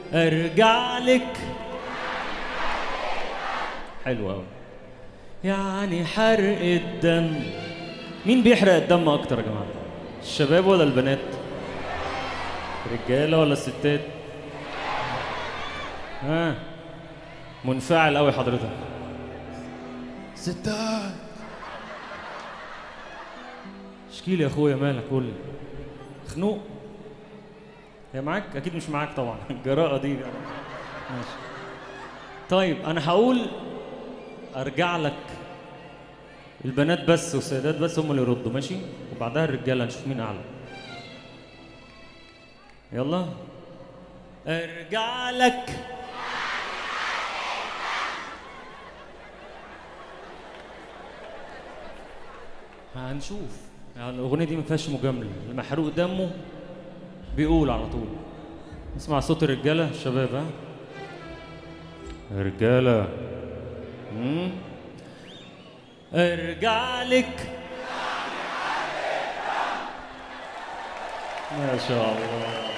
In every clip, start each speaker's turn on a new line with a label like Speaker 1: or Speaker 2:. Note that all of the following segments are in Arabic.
Speaker 1: ارجع لك. حلو قوي. يعني حرق الدم. مين بيحرق الدم اكتر يا جماعه؟ الشباب ولا البنات؟ الرجاله ولا الستات؟ ها منفعل قوي حضرتك. ستات. اشكيلي يا اخويا مالك؟ قول لي. خنوق؟ هي معاك؟ اكيد مش معاك طبعا. الجراءه دي يعني. ماشي. طيب انا هقول ارجع لك. البنات بس والسيدات بس هم اللي يردوا، ماشي؟ وبعدها الرجاله نشوف مين اعلى. يلا. ارجع لك. هنشوف. يعني الاغنيه دي ما فيهاش مجامله، المحروق دمه بيقول على طول. اسمع صوت الرجاله الشباب. ها رجاله. ارجع لك. ما شاء الله.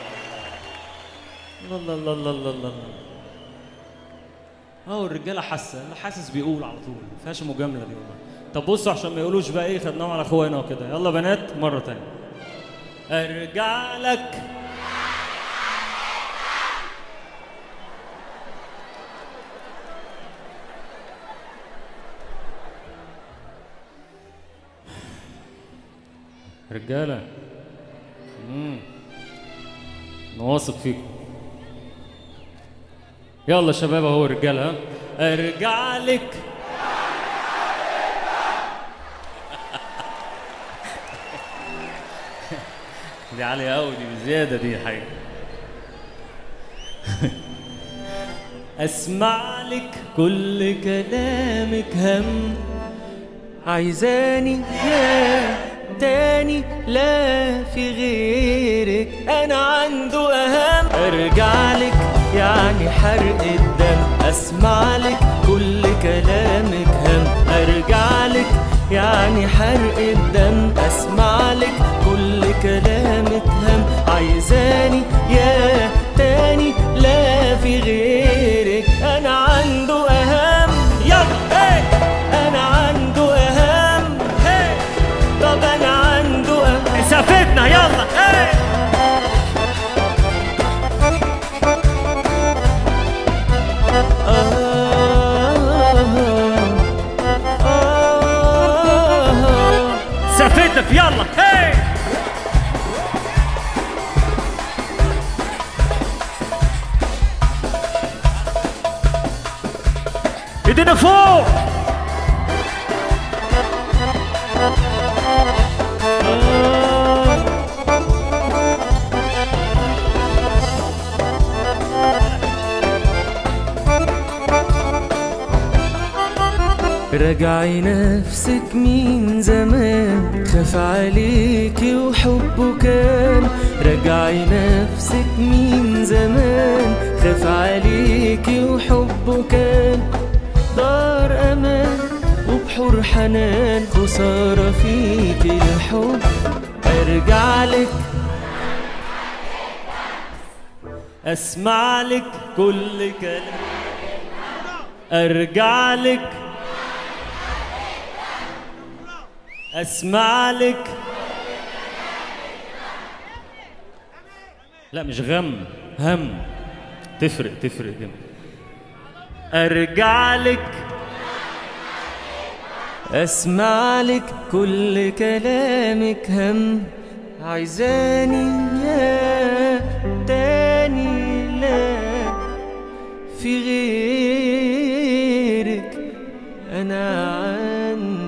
Speaker 1: الله الله الله الله الله. اهو الرجاله حاسه، اللي حاسس بيقول على طول، ما فيهاش مجامله دي والله. طب بصوا عشان ما يقولوش بقى ايه خدناهم على اخوانا وكده. يلا بنات مره تانية. ارجع لك. رجاله. نواثق فيكم. يلا شباب اهو رجاله. ها ارجع لك. دي عالية قوي، دي بزيادة دي حاجة. اسمع لك كل كلامك هم، عايزاني يا تاني لا في غيرك انا عنده اهم. ارجع لك يعني حرق الدم، اسمع لك كل كلامك هم. ارجع لك يعني حرق الدم، اسمع لك كل كلامك هم. عايزاني يا تاني لا في غيرك انا عنده اهم. يلا انا عنده اهم. طب انا عنده اهم. سافتنا يلا. سافتك يلا. ايدينا فوق. رجعي نفسك من زمان، خاف عليكي وحبه كان. رجعي نفسك من زمان، خاف عليكي وحبه كان. دار امان وبحور حنان، خسارة فيكي الحب. ارجع لك اسمع لك كل كلام. ارجع لك اسمع لك. لا مش غم، هم. تفرق جدا. ارجع لك اسمع لك كل كلامك هم. عايزاني يا تاني لا في غيرك انا